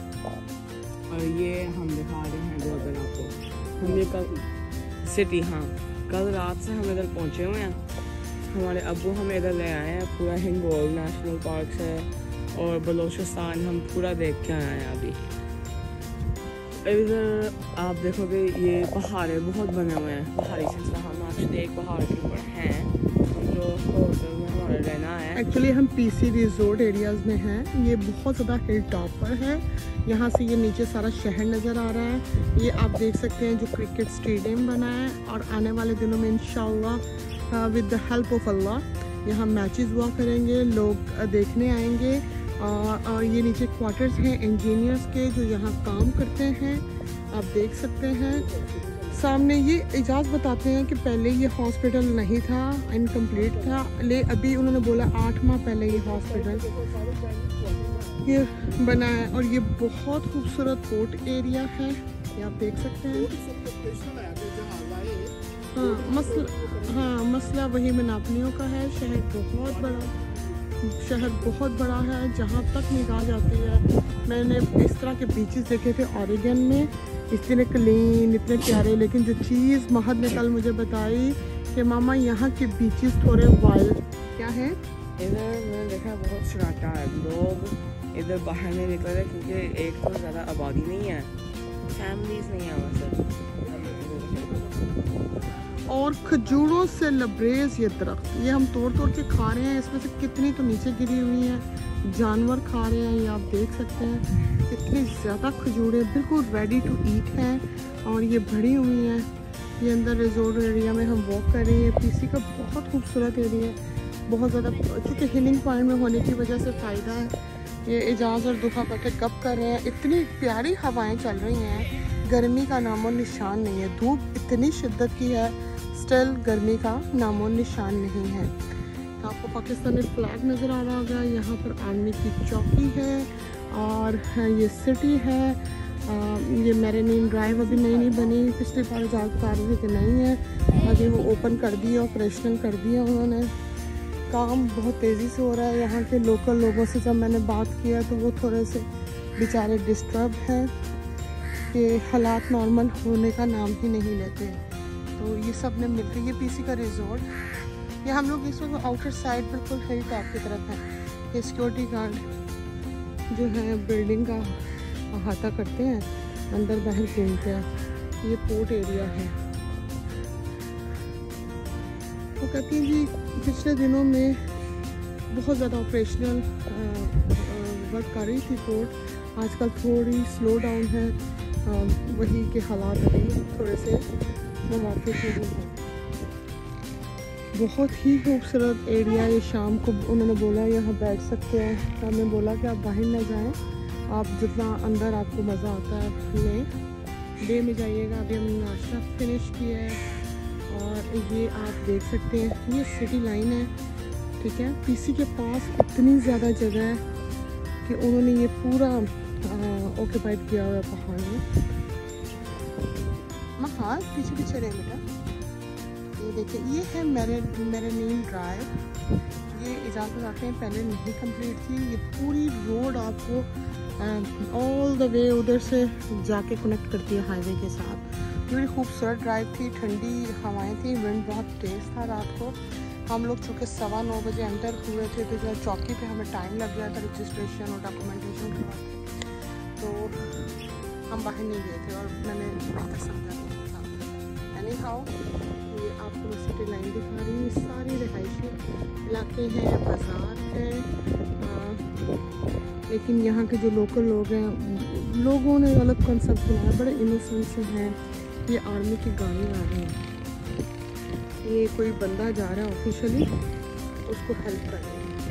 और ये हम दिखा रहे हैं डोरबेल आपको। हम ये कल सिटी, हाँ कल रात से हम इधर पहुँचे हुए हैं। हमारे अब्बू हमें इधर ले आए हैं। पूरा हिंगोल नेशनल पार्क है और बलोचिस्तान हम पूरा देख के आए हैं अभी। इधर आप देखोगे ये पहाड़े बहुत बने हुए हैं, पहाड़ी सिलसिला। हम एक्चुअली एक पहाड़ के ऊपर हैं, हम जो होटल में हमारा रहना है। एक्चुअली हम पीसी रिजोर्ट एरियाज़ में हैं। ये बहुत ज़्यादा हिल टॉप पर है। यहाँ से ये नीचे सारा शहर नज़र आ रहा है। ये आप देख सकते हैं जो क्रिकेट स्टेडियम बना है, और आने वाले दिनों में इंशाल्लाह with the help of Allah यहाँ मैचेस हुआ करेंगे, लोग देखने आएंगे। और ये नीचे क्वार्टर्स हैं इंजीनियर्स के जो यहाँ काम करते हैं, आप देख सकते हैं। सामने ये इजाज़ बताते हैं कि पहले ये हॉस्पिटल नहीं था, इनकम्प्लीट था, अभी उन्होंने बोला 8 माह पहले ये हॉस्पिटल ये बना है। और ये बहुत खूबसूरत पोर्ट एरिया है, ये आप देख सकते हैं। हाँ मसला वही मनापनियों का है। शहर बहुत बड़ा है, जहाँ तक निगाह जाती है। मैंने इस तरह के बीचेस देखे थे ऑरिगन में, इतने क्लीन, इतने प्यारे। लेकिन जो चीज़ महद ने कल मुझे बताई कि मामा यहाँ के बीचेस थोड़े वाइल्ड क्या है। इधर मैंने देखा बहुत सन्नाटा है, लोग इधर बाहर नहीं निकल रहे क्योंकि एक तो ज़्यादा आबादी नहीं है, फैमिलीज नहीं है वैसे। और खजूरों से लबरेज ये दरख्त, ये हम तोड़ तोड़ के खा रहे हैं। इसमें से कितनी तो नीचे गिरी हुई हैं, जानवर खा रहे हैं, ये आप देख सकते हैं। इतनी ज़्यादा खजूरें बिल्कुल रेडी टू ईट हैं और ये भरी हुई हैं। ये अंदर रिजोर्ट एरिया में हम वॉक कर रहे हैं। पीसी का बहुत खूबसूरत एरिया है, बहुत ज़्यादा, क्योंकि हिलिंग पॉइंट में होने की वजह से फ़ायदा है। ये इजाज़ और दुखा बैठे गप कर रहे हैं। इतनी प्यारी हवाएँ चल रही हैं, गर्मी का नामो निशान नहीं है। धूप इतनी शिद्दत की है, स्टिल गर्मी का नामो निशान नहीं है। तो आपको पाकिस्तानी फ्लैग नज़र आ रहा होगा। यहाँ पर आर्मी की चौकी है और ये सिटी है। ये मेरेनीन ड्राइव अभी नई बनी, पिछली बार ज़्यादा बता रहे थे कि नहीं है, अभी वो ओपन कर दिया, ऑपरेशनल कर दिया उन्होंने। काम बहुत तेज़ी से हो रहा है। यहाँ के लोकल लोगों से जब मैंने बात किया तो वो थोड़े से बेचारे डिस्टर्ब हैं कि हालात नॉर्मल होने का नाम ही नहीं लेते। तो ये सब ने मिलकर, ये पीसी का रिजॉर्ट, ये हम लोग इस वक्त आउटर साइड बिल्कुल हिल टॉप की तरफ है। ये सिक्योरिटी गार्ड जो है बिल्डिंग का अहाता करते हैं, अंदर बाहर घूमते हैं। ये पोर्ट एरिया है। वो कहती हैं जी पिछले दिनों में बहुत ज़्यादा ऑपरेशनल वर्क कर रही थी पोर्ट, आजकल थोड़ी स्लो डाउन है। वही के हालात अभी थोड़े से मुवाफिक नहीं है। बहुत ही खूबसूरत एरिया। ये शाम को उन्होंने बोला यहाँ बैठ सकते हैं, तो हमने बोला कि आप बाहर ना जाएं, आप जितना अंदर आपको मज़ा आता है लें। डे में जाइएगा। अभी हमने नाश्ता फिनिश किया है और ये आप देख सकते हैं, ये सिटी लाइन है, ठीक है। पीसी के पास इतनी ज़्यादा जगह है कि उन्होंने ये पूरा ऑक्यूपाइड किया हुआ है पहाड़ में। हाँ पीछे पीछे रहे बेटा। ये देखिए, ये है मेरेनीन ड्राइव। ये इजाज़त आते हैं पहले नहीं कंप्लीट थी। ये पूरी रोड आपको ऑल द वे उधर से जाके कनेक्ट करती है हाईवे के साथ। ये बड़ी खूबसूरत ड्राइव थी, ठंडी हवाएं थी, विंड बहुत तेज़ था रात को। हम लोग चूँकि 9:15 बजे एंटर हुए थे तो जो चौकी पे हमें टाइम लग गया था रजिस्ट्रेशन और डॉक्यूमेंटेशन करवाते, तो हम बाहर नहीं गए थे और मैंने बेहतर समझा नहीं था। एनी हाउ, ये आपको मैं सिटी लाइन दिखा रही हूँ। सारी रिहायशी इलाके हैं, बाज़ार है। लेकिन यहाँ के जो लोकल लोग हैं, लोगों ने अलग कंसेप्ट बनाया, बड़े इनोसेंट से हैं। ये आर्मी की गाड़ी आ रही है, ये कोई बंदा जा रहा है ऑफिशियली, उसको हेल्प कर रहे हैं।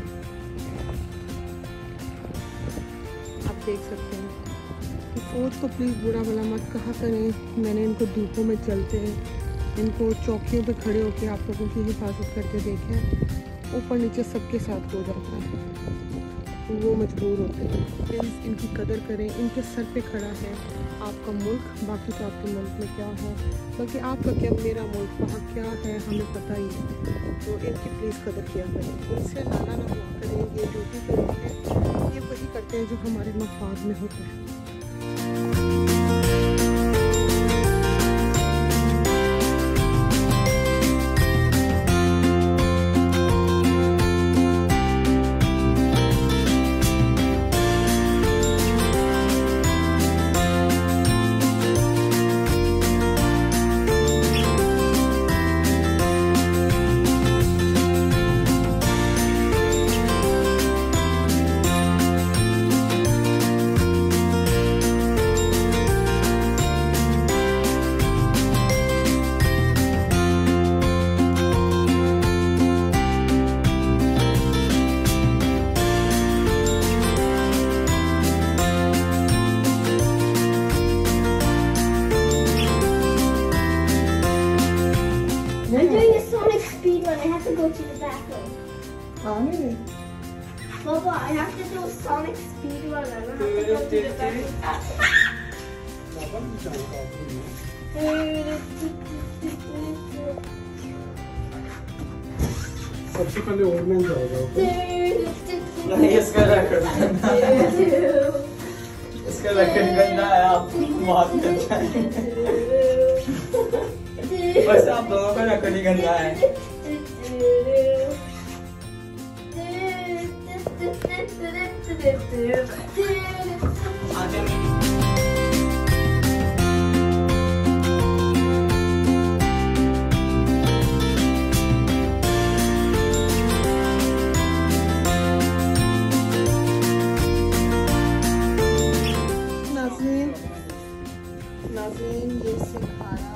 आप देख सकते हैं कि फौज को प्लीज़ बुरा भला मत कहा करें। मैंने इनको धूपों में चलते हैं, इनको चौकियों पे खड़े होकर आप लोगों की हिफाजत करके देखें। ऊपर नीचे सबके साथ हो जाता है, वो मजबूर होते हैं। प्लीज़ इनकी कदर करें। इनके सर पे खड़ा है आपका मुल्क, बाकी तो आपके मुल्क में क्या है, बल्कि आपका क्या, मेरा मुल्क वहाँ क्या है हमें पता ही है। तो इनकी प्लीज़ कदर किया करें, उनसे लाना ना हुआ करें। ये ड्यूटी पे होते हैं, ये वही करते हैं जो हमारे मफाद में होते हैं। I'm doing a Sonic speed run. I have to go to the bathroom. Baba, I have to do a Sonic speed run. I don't have to go to the bathroom. सबसे पहले ओवरमैन जाएगा नहीं इसका रैकेट गंदा है आप बहुत गंदा है बस आप दोनों का रैकेट ही गंदा है नाज़रीन ये सिंघारा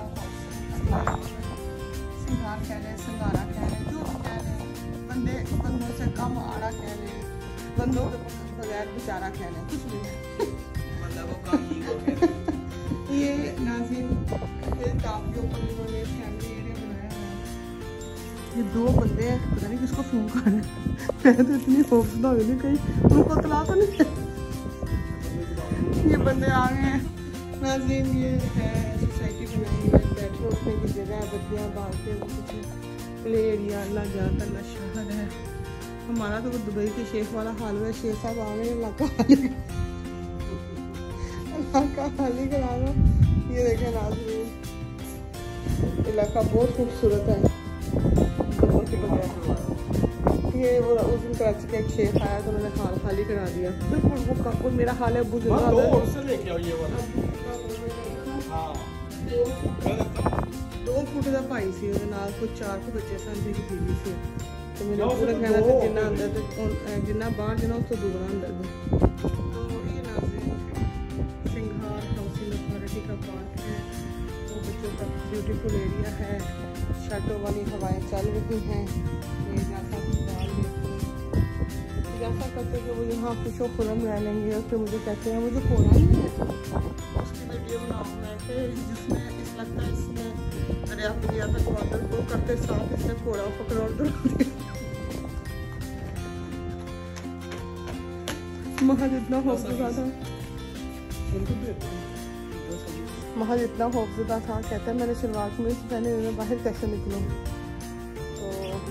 कह रहे, सिंघारा कह रहे, जो कह रहे, बंदों से कम आड़ा कह रहे, बंदों के बगैर बेचारा कह रहे, कुछ भी है ये नाज़रीन टॉप के ऊपर इन्होंने फैमिली एरिया बनाया है। ये दो बंदे हैं, पता नहीं किसको फोन कर रहे हैं। मैं तो इतनी खौफजदा हो गई कहीं उनको तला तो नहीं। ये बंदे आ गए हैं नाज़रीन। ये है सोसाइटी बनाई है, बैठने उठने की जगह है, बत्तियाँ बांध के कुछ प्ले एरिया। अल्लाह जाता अल्लाह शहर है हमारा। तो वो दुबई के शेख वाला हाल है। शेख साहब आ गए, इलाका खाली करा दो। ये देखें नाज़रीन, इलाका बहुत खूबसूरत है। ये वो उस दिन कराची का एक शेख आया तो उन्होंने हाल खाली करा दिया। बिल्कुल वो काकुल मेरा हाल है। बुजुर्ग 2 फुट का भाई सी कुछ 4 के बच्चे सन की बीवी से। तो मेरा पूरा कहना था जिन्ना अंदर जिन्ना बाहर जिन्ना उस तो दूर अंदर। तो ये नाज़रीन सिंघार हाउसिंग अथॉरिटी का पार्क है। वो बच्चों का ब्यूटीफुल एरिया है। शर्टों वाली हवाएं चल रही हैं। ये जैसा करते कि वो यहाँ खुशो खुरम रह लेंगे। और फिर मुझे कहते हैं मुझे कोना ही है उसकी वीडियो बनाऊँ मैं कि जिसमें इस लगता है इसमें दरिया दरिया तक वाटर को करते साथ इसने कोड़ा पकड़ोड़ दौड़ा दिया। महज इतना खौफजदा था, महज इतना खौफजदा था। कहता है मैंने शुरुआत में से पहले मैं बाहर कैसे निकलूँ। तो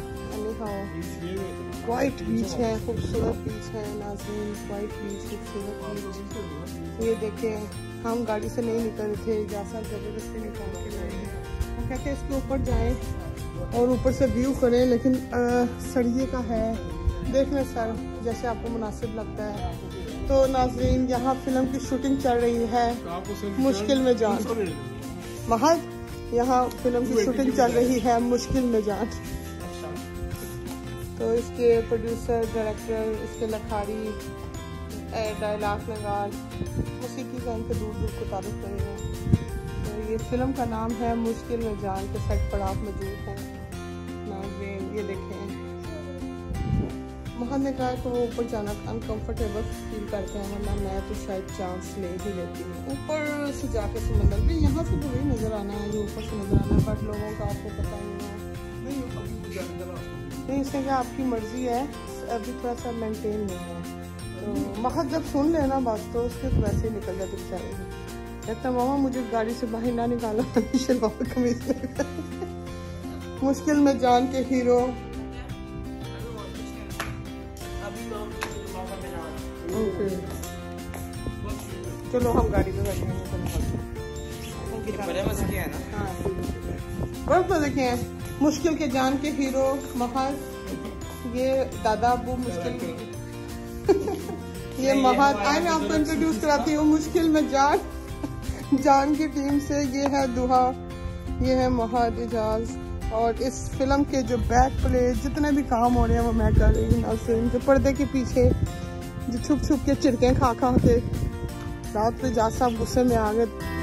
वाइट बीच है, खूबसूरत बीच है नाज़रीन। वाइट बीच, खूबसूरत बीच। ये देखें हम गाड़ी से नहीं निकल रहे थे, जैसा ज़बरदस्ती निकाल के लाए हैं। हम कहते हैं इसके ऊपर जाएं और ऊपर से व्यू करें, लेकिन सरिये का है। देख लें सर जैसे आपको मुनासिब लगता है। तो नाज़रीन यहाँ फिल्म की शूटिंग चल रही है मुश्किल में जान। महज यहाँ फिल्म की शूटिंग चल रही है मुश्किल में जान। तो इसके प्रोड्यूसर, डायरेक्टर, इसके लखारी, डायलॉग नगार, मौसीकी का इनके दूर दूर को तारुफ करेंगे। तो ये फिल्म का नाम है मुश्किल में जान के सेट पर आप मौजूद हैं नाज़रीन। ये देखें महद ने कहा कि वो ऊपर जाना अनकम्फर्टेबल फील करते हैं, वरना मैं तो शायद चांस ले ही लेती हूँ। ऊपर से जाके समंदर भी यहाँ से तो वही नज़र आना है जो ऊपर से नज़र आना है, बट लोगों का आपको पता नहीं है। नहीं इसमें क्या आपकी मर्जी है, अभी थोड़ा सा मेंटेन नहीं है। तो महद जब सुन लेना बस तो उसके तो वैसे ही निकल जाते बेचारे। कहता मामा मुझे गाड़ी से बाहर ना निकालो, शलवार कमीज मुश्किल में जान के हीरो। चलो हम गाड़ी में बैठे हैं। बड़े मजे किया है ना। हाँ बहुत मजे किए हैं। मुश्किल के जान के हीरो महज, ये दादा अबू मुश्किल ये महज। आए मैं आपको इंट्रोड्यूस कराती हूँ मुश्किल में जान की टीम से। ये है दुहा, ये है महज एजाज। और इस फिल्म के जो बैक प्ले जितने भी काम हो रहे हैं वो मैं कर रही हूँ। नाज़रीन जो पर्दे के पीछे जो छुप छुप के चिड़के खा के रात पे एजाज साहब गुस्से में आ गए।